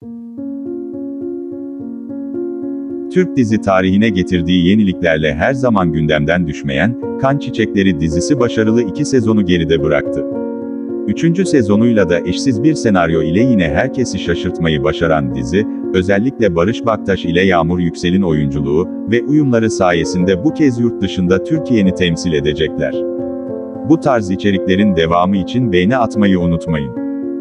Türk dizi tarihine getirdiği yeniliklerle her zaman gündemden düşmeyen, Kan Çiçekleri dizisi başarılı 2 sezonu geride bıraktı. 3. sezonuyla da eşsiz bir senaryo ile yine herkesi şaşırtmayı başaran dizi, özellikle Barış Baktaş ile Yağmur Yüksel'in oyunculuğu ve uyumları sayesinde bu kez yurt dışında Türkiye'ni temsil edecekler. Bu tarz içeriklerin devamı için beğeni atmayı unutmayın.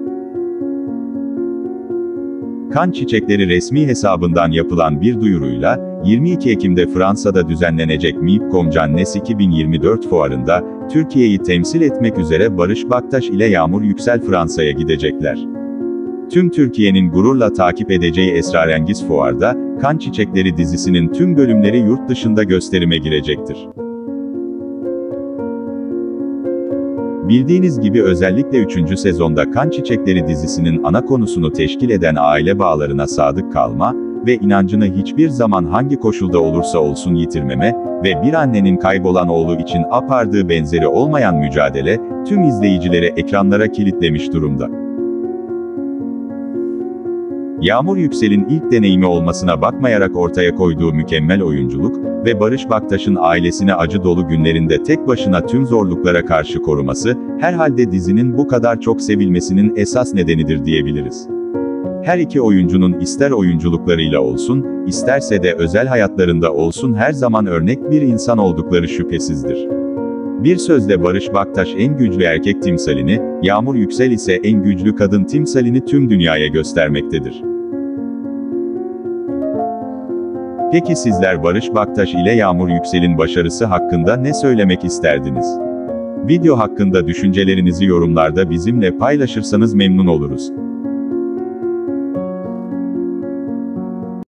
Kan Çiçekleri resmi hesabından yapılan bir duyuruyla, 22 Ekim'de Fransa'da düzenlenecek MIPCOM Cannes 2024 fuarında, Türkiye'yi temsil etmek üzere Barış Baktaş ile Yağmur Yüksel Fransa'ya gidecekler. Tüm Türkiye'nin gururla takip edeceği esrarengiz fuarda, Kan Çiçekleri dizisinin tüm bölümleri yurt dışında gösterime girecektir. Bildiğiniz gibi özellikle 3. sezonda Kan Çiçekleri dizisinin ana konusunu teşkil eden aile bağlarına sadık kalma ve inancını hiçbir zaman hangi koşulda olursa olsun yitirmeme ve bir annenin kaybolan oğlu için apardığı benzeri olmayan mücadele, tüm izleyicileri ekranlara kilitlemiş durumda. Yağmur Yüksel'in ilk deneyimi olmasına bakmayarak ortaya koyduğu mükemmel oyunculuk ve Barış Baktaş'ın ailesini acı dolu günlerinde tek başına tüm zorluklara karşı koruması, herhalde dizinin bu kadar çok sevilmesinin esas nedenidir diyebiliriz. Her iki oyuncunun ister oyunculuklarıyla olsun, isterse de özel hayatlarında olsun her zaman örnek bir insan oldukları şüphesizdir. Bir sözle Barış Baktaş en güçlü erkek timsalini, Yağmur Yüksel ise en güçlü kadın timsalini tüm dünyaya göstermektedir. Peki sizler Barış Baktaş ile Yağmur Yüksel'in başarısı hakkında ne söylemek isterdiniz? Video hakkında düşüncelerinizi yorumlarda bizimle paylaşırsanız memnun oluruz.